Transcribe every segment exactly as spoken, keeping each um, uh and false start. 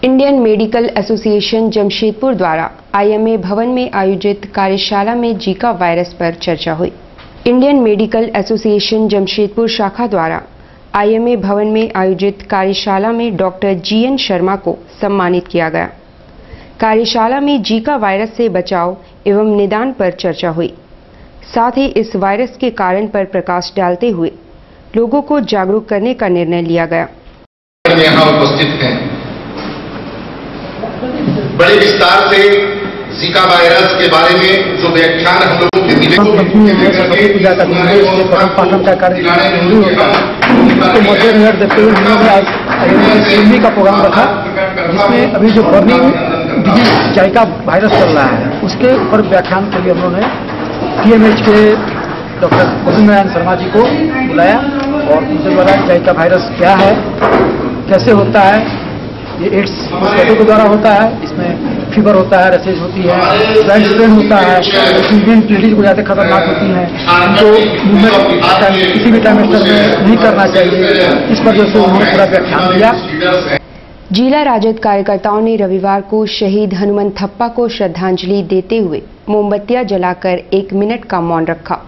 Indian medical association Jamshedpur द्वारा IMA भवन में आयोजित कार्यशाला में जीका वायरस पर चर्चा हुई। इंडियन मेडिकल एसोसिएशन जमशेदपुर शाखा द्वारा आईएमए भवन में आयोजित कार्यशाला में डॉक्टर जीएन शर्मा को सम्मानित किया गया। कार्यशाला में जीका वायरस से बचाव एवं निदान पर चर्चा हुई। साथ ही इस वायरस के कारण पर प्रकाश डालते हुए लोगों को जागरूक करने का निर्णय लिया गया। यहाँ उपस्थित हैं, बड़े विस्तार से जीका वायरस के बारे में जो व्याख्यान हम लोगों के मिले तो मद्देनजर देखते हुए हमने आज का प्रोग्राम रखा, जिसमें अभी जो बर्निंग डिजीज जाइका वायरस चल रहा है उसके ऊपर व्याख्यान के लिए उन्होंने टीएमएच के डॉक्टर गोविंद नारायण शर्मा जी को बुलाया और उनसे बोला जाइका वायरस क्या है, कैसे होता है। ये एड्स मस्किटो के द्वारा होता है, इसमें फीवर होता है, रसेज होती है, ब्लड स्प्रेन होता है, फीमेल लेडीज को ज़्यादा खतरनाक होती हैं, तो मूवमेंट किसी भी टाइमेस्टर में नहीं करना चाहिए। इस वजह से उन्होंने पूरा व्याख्यान दिया। जिला राजद कार्यकर्ताओं ने रविवार को शहीद हनुमंत थप्पा को श्रद्धांजलि देते हुए मोमबत्तियां जलाकर एक मिनट का मौन रखा।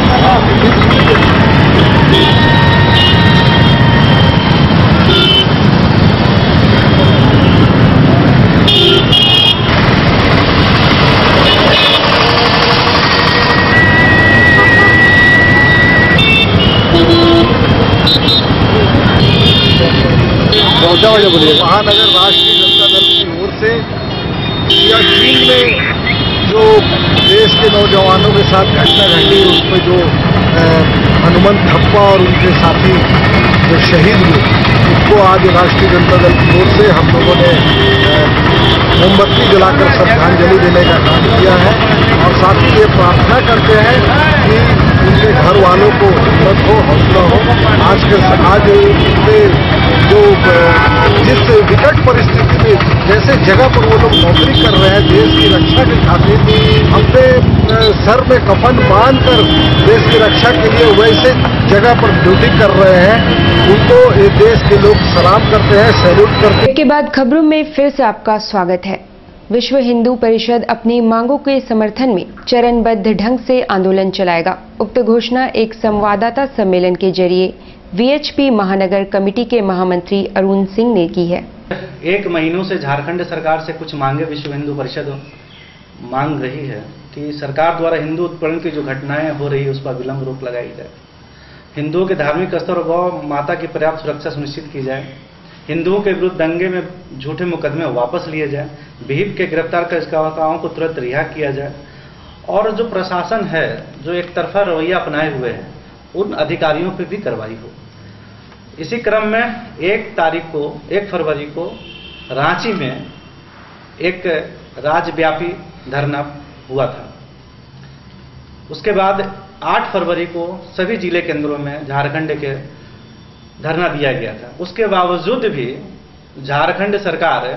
महानगर राष्ट्रीय जनता दल की ओर से या चीन में जो देश के नौजवानों के साथ घटना घटी उसमें जो हनुमंत थप्पा और उनके साथी जो शहीद हुए उसको आज राष्ट्रीय जनता दल की ओर से हम लोगों ने मोमबत्ती जलाकर श्रद्धांजलि देने का काम किया है और साथ ही ये प्रार्थना करते हैं कि उनके घर वालों को हिम्मत हो, हौसला हो। आज के आज जो जिस विकट परिस्थिति में जैसे जगह पर वो लोग नौकरी कर रहे हैं देश की रक्षा के खातिर, अपने सर में कफन बांध कर देश की रक्षा के लिए वैसे जगह पर ड्यूटी कर रहे हैं, उनको देश के लोग सलाम करते हैं, सैल्यूट करते हैं। इसके बाद खबरों में फिर से आपका स्वागत है। विश्व हिंदू परिषद अपनी मांगों के समर्थन में चरणबद्ध ढंग से आंदोलन चलाएगा। उक्त घोषणा एक संवाददाता सम्मेलन के जरिए वीएचपी महानगर कमेटी के महामंत्री अरुण सिंह ने की है। एक महीनों से झारखंड सरकार से कुछ मांगे विश्व हिंदू परिषद मांग रही है कि सरकार द्वारा हिंदू उत्पीड़न की जो घटनाएं हो रही है उस पर विलंब रोक लगाई जाए, हिंदुओं के धार्मिक स्तर और गौ माता की पर्याप्त सुरक्षा सुनिश्चित की जाए, हिंदुओं के विरुद्ध दंगे में झूठे मुकदमे वापस लिए जाए, विहिप के गिरफ्तार करदाताओं को तुरंत रिहा किया जाए और जो प्रशासन है जो एक तरफा रवैया अपनाए हुए है उन अधिकारियों पर भी कार्रवाई हो। इसी क्रम में एक तारीख को एक फरवरी को रांची में एक राज्यव्यापी धरना हुआ था। उसके बाद आठ फरवरी को सभी जिले केंद्रों में झारखंड के धरना दिया गया था। उसके बावजूद भी झारखंड सरकार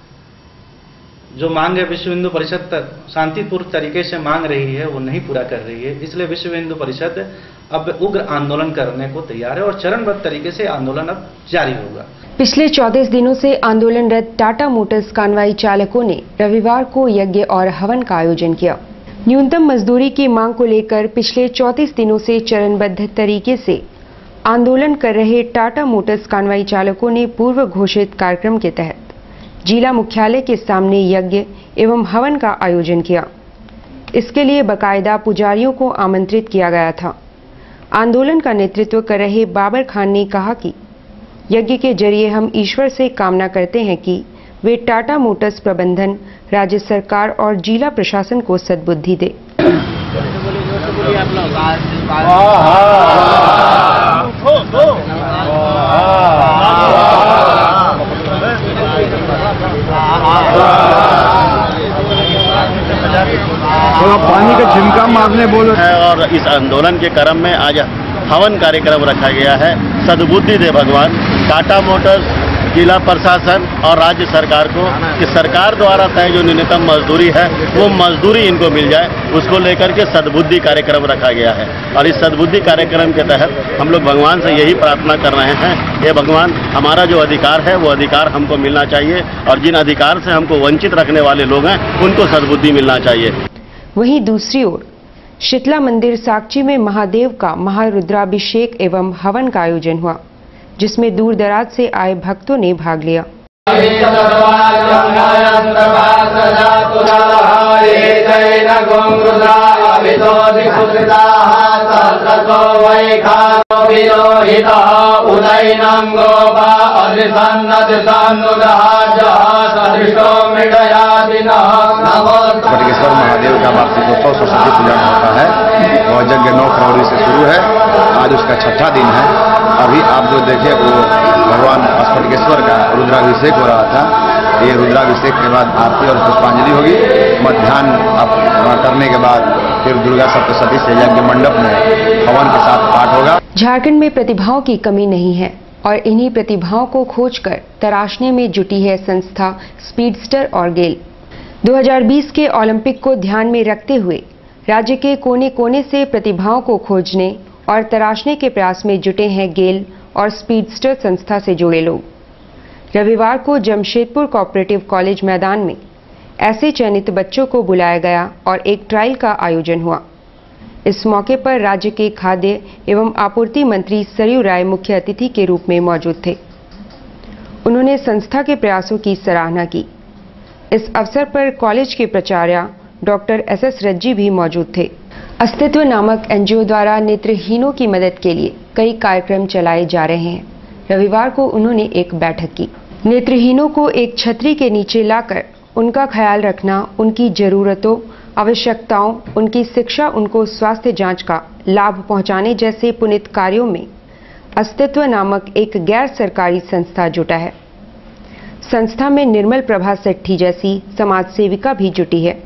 जो मांग है विश्व हिंदू परिषद शांतिपूर्ण तरीके से मांग रही है वो नहीं पूरा कर रही है। इसलिए विश्व हिंदू परिषद अब उग्र आंदोलन करने को तैयार है और चरणबद्ध तरीके से आंदोलन अब जारी होगा। पिछले चौंतीस दिनों से आंदोलनरत टाटा मोटर्स कानवाई चालकों ने रविवार को यज्ञ और हवन का आयोजन किया। न्यूनतम मजदूरी की मांग को लेकर पिछले चौंतीस दिनों से चरणबद्ध तरीके से आंदोलन कर रहे टाटा मोटर्स कानवाई चालकों ने पूर्व घोषित कार्यक्रम के तहत जिला मुख्यालय के सामने यज्ञ एवं हवन का आयोजन किया। इसके लिए बाकायदा पुजारियों को आमंत्रित किया गया था। आंदोलन का नेतृत्व कर रहे बाबर खान ने कहा कि यज्ञ के जरिए हम ईश्वर से कामना करते हैं कि वे टाटा मोटर्स प्रबंधन, राज्य सरकार और जिला प्रशासन को सद्बुद्धि दे। थोड़ा पानी का झिमका मारने बोलो है और इस आंदोलन के क्रम में आज हवन कार्यक्रम रखा गया है। सद्बुद्धि दे भगवान। टाटा मोटर्स जिला प्रशासन और राज्य सरकार को कि सरकार द्वारा तय जो न्यूनतम मजदूरी है वो मजदूरी इनको मिल जाए, उसको लेकर के सद्बुद्धि कार्यक्रम रखा गया है। और इस सद्बुद्धि कार्यक्रम के तहत हम लोग भगवान से यही प्रार्थना कर रहे हैं, ये भगवान हमारा जो अधिकार है वो अधिकार हमको मिलना चाहिए और जिन अधिकार से हमको वंचित रखने वाले लोग हैं उनको सद्बुद्धि मिलना चाहिए। वहीं दूसरी ओर शीतला मंदिर साक्षी में महादेव का महारुद्राभिषेक एवं हवन का आयोजन हुआ, जिसमें दूर दराज से आए भक्तों ने भाग लिया। बटकेश्वर महादेव का वार्षिकोत्सव सरस्वती पूजा होता है। वह यज्ञ नौ फरवरी से शुरू है, आज उसका छठा दिन है। अभी आप जो देखे वो भगवान स्फटिकेश्वर का रुद्राभिषेक हो रहा था। ये रुद्राभिषेक के बाद आरती और पुष्पांजलि होगी। मध्याह्न आप करने के बाद फिर दुर्गा सप्तशती से यज्ञ मंडप में हवन के साथ पाठ होगा। झारखंड में प्रतिभाओं की कमी नहीं है और इन्हीं प्रतिभाओं को खोजकर तराशने में जुटी है संस्था स्पीडस्टर और गेल। दो हज़ार बीस के ओलंपिक को ध्यान में रखते हुए राज्य के कोने कोने से प्रतिभाओं को खोजने और तराशने के प्रयास में जुटे हैं गेल और स्पीडस्टर संस्था से जुड़े लोग। रविवार को जमशेदपुर कोऑपरेटिव कॉलेज मैदान में ऐसे चयनित बच्चों को बुलाया गया और एक ट्रायल का आयोजन हुआ। इस मौके पर राज्य के खाद्य एवं आपूर्ति मंत्री सरयू राय मुख्य अतिथि के रूप में मौजूद थे। उन्होंने संस्था के प्रयासों की सराहना की। इस अवसर पर कॉलेज के प्राचार्य डॉक्टर एस एस रज्जी भी मौजूद थे। अस्तित्व नामक एनजीओ द्वारा नेत्रहीनों की मदद के लिए कई कार्यक्रम चलाए जा रहे हैं। रविवार को उन्होंने एक बैठक की। नेत्रहीनों को एक छतरी के नीचे लाकर उनका ख्याल रखना, उनकी जरूरतों, आवश्यकताओं, उनकी शिक्षा, उनको स्वास्थ्य जांच का लाभ पहुंचाने जैसे पुनीत कार्यों में अस्तित्व नामक एक गैर सरकारी संस्था जुटा है। संस्था में निर्मल प्रभा सेट्ठी जैसी समाज सेविका भी जुटी है।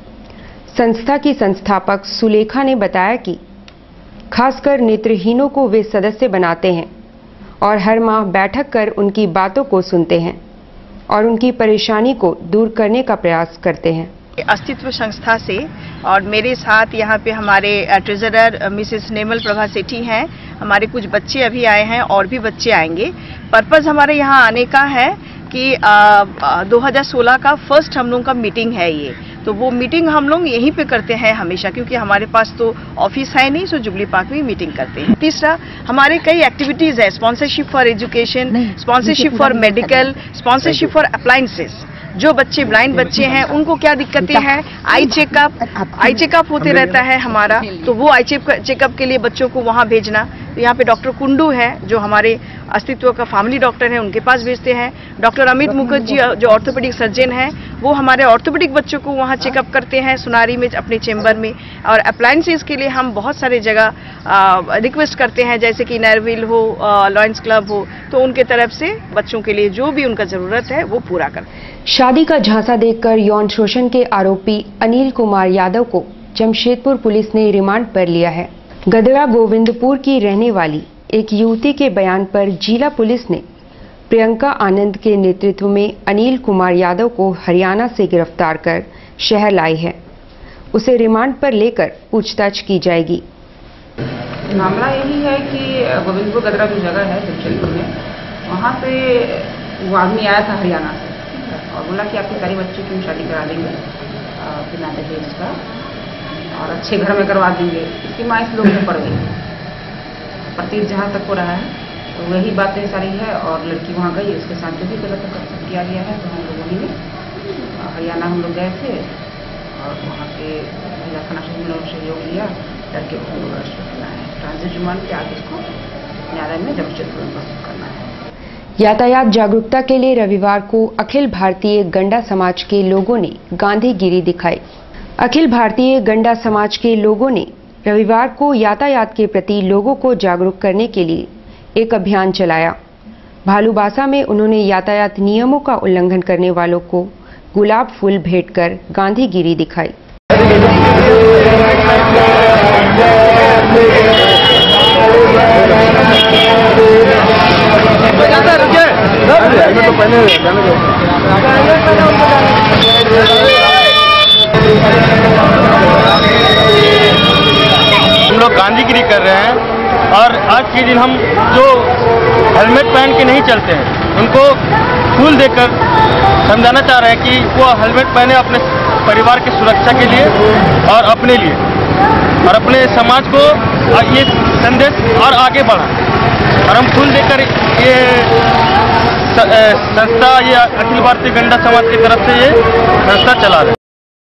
संस्था की संस्थापक सुलेखा ने बताया कि खासकर नेत्रहीनों को वे सदस्य बनाते हैं और हर माह बैठक कर उनकी बातों को सुनते हैं और उनकी परेशानी को दूर करने का प्रयास करते हैं। अस्तित्व संस्था से और मेरे साथ यहाँ पे हमारे ट्रेजरर मिसेस निर्मल प्रभा सेठी हैं। हमारे कुछ बच्चे अभी आए हैं और भी बच्चे आएंगे। पर्पस हमारे यहाँ आने का है कि दो हज़ार सोलह का फर्स्ट हम लोगों का मीटिंग है ये, तो वो मीटिंग हम लोग यहीं पे करते हैं हमेशा, क्योंकि हमारे पास तो ऑफिस है नहीं, सो जुबली पार्क में मीटिंग करते हैं। तीसरा, हमारे कई एक्टिविटीज है, sponsorship for education, sponsorship for medical, sponsorship for appliances. जो बच्चे ब्लाइंड बच्चे हैं उनको क्या दिक्कतें हैं, आई चेकअप आई चेकअप होते रहता है हमारा, तो वो आई चेकअप के लिए बच्चों को वहाँ भेजना। तो यहाँ पे डॉक्टर कुंडू है जो हमारे अस्तित्व का फैमिली डॉक्टर है, उनके पास भेजते हैं। डॉक्टर अमित मुखर्जी जो ऑर्थोपेडिक सर्जन है, वो हमारे ऑर्थोपेडिक बच्चों को वहाँ चेकअप करते हैं सुनारी में अपने चेंबर में। और अप्लायंसेस के लिए हम बहुत सारे जगह रिक्वेस्ट करते हैं, जैसे कि नरविल हो, लॉयंस क्लब हो, तो उनके तरफ से बच्चों के लिए जो भी उनका जरूरत है वो पूरा करते हैं। शादी का झांसा देकर यौन शोषण के आरोपी अनिल कुमार यादव को जमशेदपुर पुलिस ने रिमांड पर लिया है। गदरा गोविंदपुर की रहने वाली एक युवती के बयान पर जिला पुलिस ने प्रियंका आनंद के नेतृत्व में अनिल कुमार यादव को हरियाणा से गिरफ्तार कर शहर लाई है। उसे रिमांड पर लेकर पूछताछ की जाएगी। मामला यही है कि गोविंदपुर गदरा जो जगह है जमशेदपुर में, वहाँ से वो आदमी आया था हरियाणा से और बोला कि आपके सारी बच्चों की शादी करा देंगे बिना दहेज का और अच्छे घर में करवा देंगे। इसकी माँ इस लोग में पड़ गई। प्रतीत जहाँ तक हो रहा है तो वही बातें सारी है और लड़की वहाँ गई, उसके साथ जो भी गलत किया गया है तो हम लोग वहीं में हरियाणा हम लोग गए थे और वहाँ के जिला थाना से सहयोग लिया, लड़के को हम लोग अरेस्ट करना है। ट्रांजिट रिमांड के आगे इसको न्यायालय में जमशेदपुर में प्रस्तुत करना है। यातायात जागरूकता के लिए रविवार को अखिल भारतीय गंडा समाज के लोगों ने गांधीगिरी दिखाई। अखिल भारतीय गंडा समाज के लोगों ने रविवार को यातायात के प्रति लोगों को जागरूक करने के लिए एक अभियान चलाया। भालूबासा में उन्होंने यातायात नियमों का उल्लंघन करने वालों को गुलाब फूल भेंट कर गांधीगिरी दिखाई। रुके हेलमेट तो पहले जाने दो। हम लोग गांधीगिरी कर रहे हैं और आज के दिन हम जो हेलमेट पहन के नहीं चलते हैं उनको फूल देकर समझाना चाह रहे हैं कि वो हेलमेट पहने अपने परिवार की सुरक्षा के लिए और अपने लिए और अपने समाज को ये संदेश और आगे बढ़ा। और हम फूल देकर ये संस्था ये अखिल भारतीय गंडा समाज की तरफ से ये संस्था चला रहे हैं।